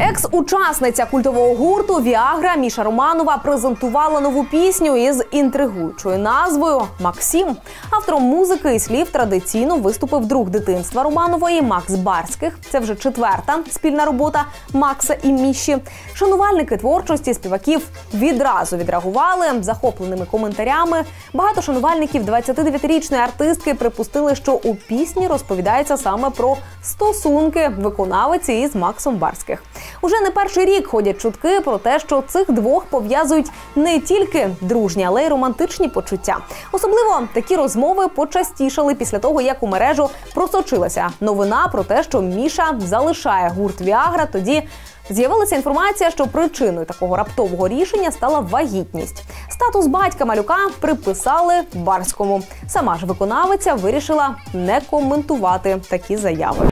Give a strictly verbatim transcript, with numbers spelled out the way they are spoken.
Екс-учасниця культового гурту «Віагра» Міша Романова презентувала нову пісню із інтригуючою назвою «Максим». Автором музики і слів традиційно виступив друг дитинства Романової Макс Барських. Це вже четверта спільна робота Макса і Міші. Шанувальники творчості співаків відразу відреагували захопленими коментарями. Багато шанувальників двадцятидев'ятирічної артистки припустили, що у пісні розповідається саме про стосунки виконавиці із Максом Барських. Уже не перший рік ходять чутки про те, що цих двох пов'язують не тільки дружні, але й романтичні почуття. Особливо такі розмови почастішали після того, як у мережу просочилася новина про те, що Міша залишає гурт «Віагра». Тоді з'явилася інформація, що причиною такого раптового рішення стала вагітність. Статус батька малюка приписали Барському. Сама ж виконавиця вирішила не коментувати такі заяви.